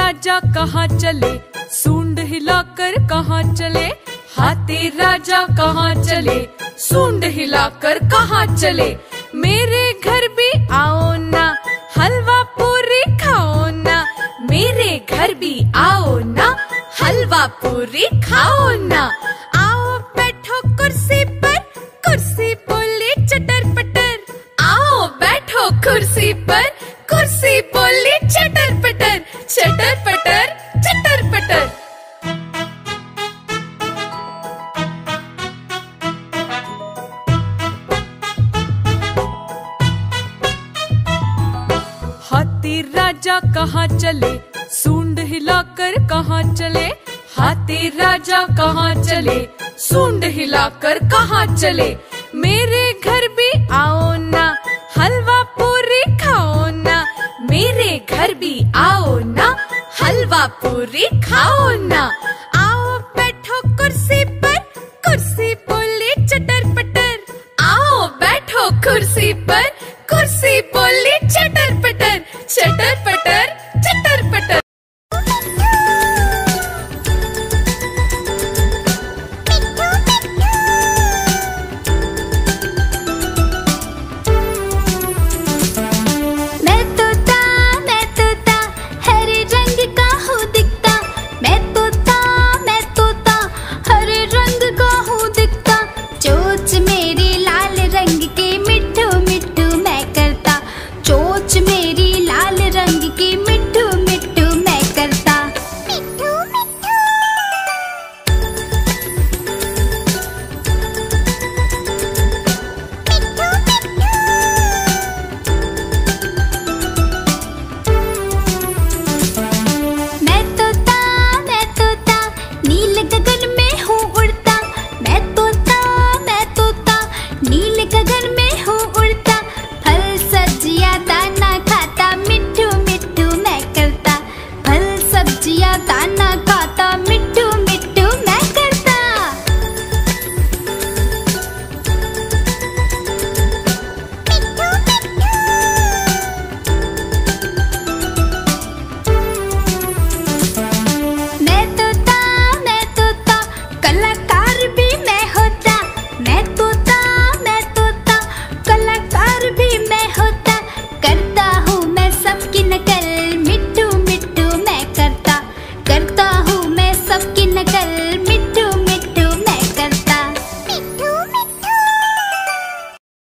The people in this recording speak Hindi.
राजा कहाँ चले, सूंड हिलाकर कहाँ चले। हाथी राजा कहाँ चले, सूंड हिलाकर कहाँ चले। मेरे घर भी आओ ना, हलवा पूरी खाओ ना। मेरे घर भी आओ ना, हलवा पूरी खाओ ना। आओ बैठो कुर्सी पर, कुर्सी बोली चटर पटर। आओ बैठो कुर्सी पर, कुर्सी बोली चटर पटर। चटर पटर चटर पटर। हाथी राजा कहाँ चले, सूंड हिलाकर कहाँ चले। हाथी राजा कहाँ चले, सूंड हिलाकर कहाँ चले। मेरे घर भी आओ ना, हलवा पूरी खाओ ना। मेरे घर भी आओ ना, हलवा पूरी खाओ ना। आओ बैठो कुर्सी